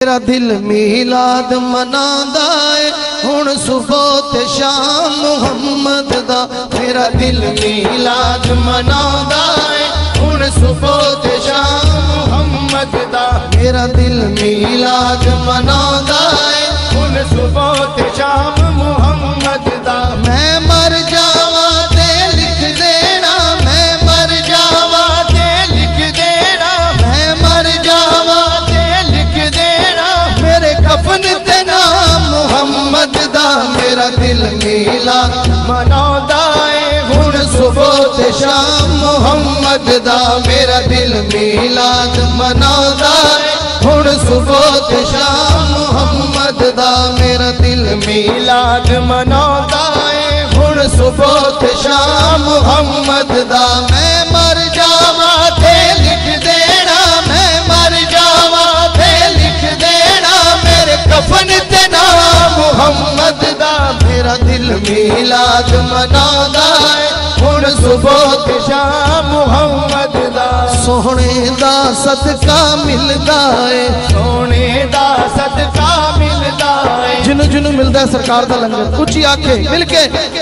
मेरा दिल मीलाद मनांदा है हुण सुबह ते शाम मुहम्मद दा। मेरा दिल मीलाद मनांदा है हुण सुबह ते शाम मुहम्मद दा। मेरा दिल मीलाद मनांदा है हुण सुबह ते शाम मुहम्मद दा। मैं मर जावा ते लिख देना, मैं मर जावा ते लिख देना, मैं मर जावा ते लिख देना मेरे कफन ते नाम मुहम्मद दा। मेरा दिल मीलाद मनांदा है हुण सुबह ते शाम मुहम्मद दा। मेरा दिल मीलाद मनांदा है हुण सुबह ते शाम मुहम्मद दा। मेरा दिल मीलाद मनांदा है हुण सुबह ते शाम मुहम्मद दा। मैं मर जावा ते लिख देना, मैं मर जावा ते लिख देना मेरे कफन ते नाम मुहम्मद दा। मेरा दिल मीलाद मनांदा है हुण सुबह ते शाम मुहम्मद दा। सोहणे दा सदका मिलदा है, सोहणे दा सदका मिलदा है। जिन्नू जिन्नू मिलदा है सरकार दा लंगर उच्ची आखे मिलके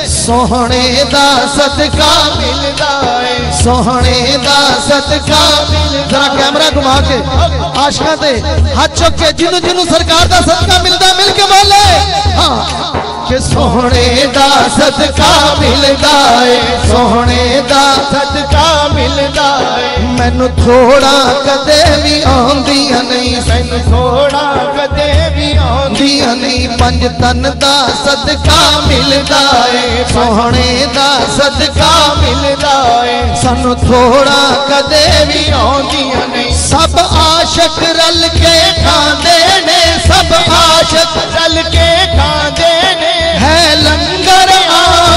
सोहणे दा सदका मिलदा है, सोहणे दा सदका। जरा कैमरा घुमा के आशिकां ते हाथ चुक के जिन्नू जिन्नू सरकार दा सदका मिलदा मिलके बोले हां कि सोहणे दा सदका मिलदा है, सोहणे दा सदका मिलदा है। मैनू थोड़ा कदे भी आंदियां नहीं, मैनू थोड़ा कदे भी आंदियां नहीं। पंज तन दा सदका मिलदा है, सोहणे दा सदका मिलदा है। सानू थोड़ा कदे भी आंदियां नहीं। सब आशिक रल के खांदे ने, सब आशिक रल के खांदे ने है लंगर आ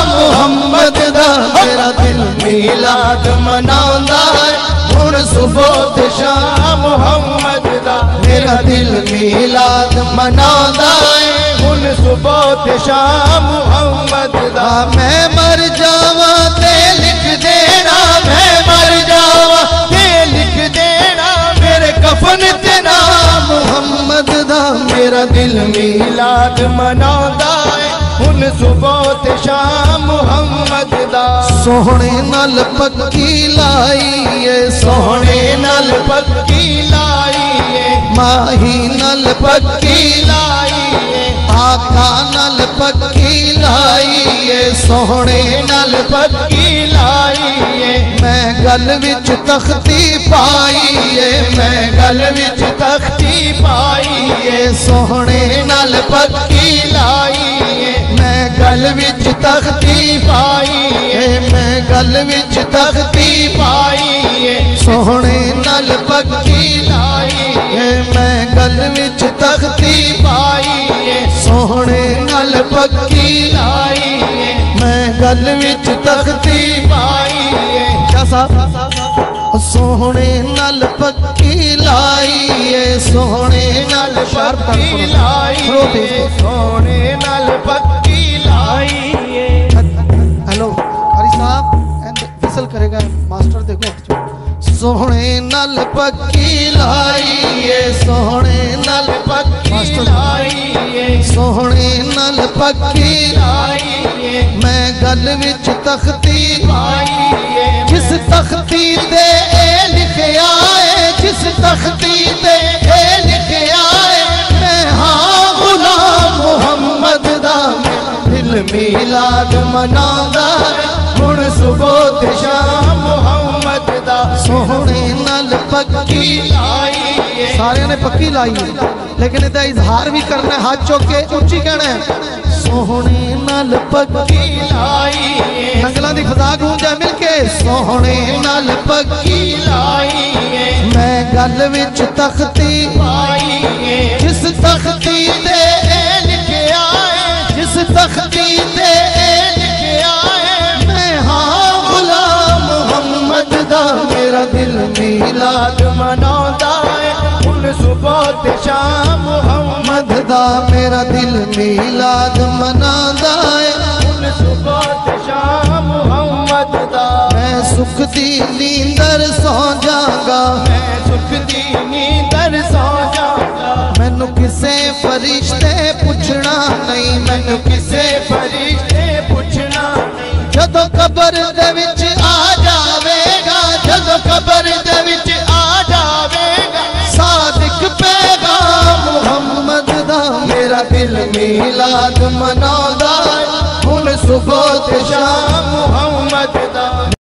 मुहम्मद दा। मेरा दिल मीलाद मनांदा है हुण सुबह ते शाम मुहम्मद दा। मेरा दिल मीलाद मनांदा है हुण सुबह ते शाम मुहम्मद दा। मैं मर जावा ते लिख देना, मैं मर जावा ते लिख देना मेरे कफन ते नाम मुहम्मद दा। मेरा दिल मीलाद मनांदा है हुण सुबह ते शाम मुहम्मद दा। सोहणे नाल पक्की लाई है, सोहणे नाल पक्की लाई है। माही नाल पक्की लाई है, आका नाल पक्की लाई है। सोहणे नाल पक्की लाई है। मैं गल विच तख्ती पाई है, मैं गल विच तख्ती पाई है। सोहणे नाल पक्की लाई है। मैं गल विच तख्ती पाई है, मैं गल विच तख्ती पाई है। सोहणे नाल पक्की लाई है। मैं गल विच तख्ती पाई है। सोहणे नाल पक्की लाई है। मैं गल विच तख्ती पाई है। क्या साहब सोहणे नाल पक्की लाई है, सोहणे नाल पक्की लाई है। सोहणे नाल पक्की लाई है। हेलो कारी साहब विसल करेगा मास्टर देखो। सोहणे नाल पक्की लाई है, सोहणे नाल पक्की लाई है। सोहणे नाल पक्की लाई है। मैं गल विच तख्ती पाई है। जिस तख्ती ते ए लिखया है, जिस तख्ती ते ए लिखया है मैं हां गुलाम मुहम्मद दा। दिल मीलाद मनांदा है हुण सुबह ते शाम मुहम्मद दा। सोहणे नाल पक्की लाई है। सारे ने पक्की लाई है लेकिन इहदा इजहार भी करना है, हाथ चुक के उच्ची कहना है सोहणे नाल पक्की लाई है। नंगलां दी फजा गूंजा मिलके सोहणे नाल पक्की लाई है। मैं गल विच तख्ती पाई है। जिस तख्ती ते ए लिखया है, जिस तख्ती ते ए लिखया है मैं हां गुलाम मुहम्मद दा। मेरा दिल मीलाद मनांदा है हुण सुबह ते शाम मुहम्मद दा। मेरा दिल मीलाद मनांदा है हुण सुबह ते शाम मुहम्मद दा। मैं सुख दी नींदर सौ जागा, मैं सुख दी नींदर सौ जागा। मैनू मैनू किसे फरिश्ते पुछना नहीं, मैनू किसे फरिश्ते पुछना नहीं। जदों कबर दे विच आ जावेगा, जदों कबर दे विच आ जावेगा, सादिक पैगाम मुहम्मद दा, मेरा दिल मीलाद मनांदा है हुण सुबह ते शाम मुहम्मद दा।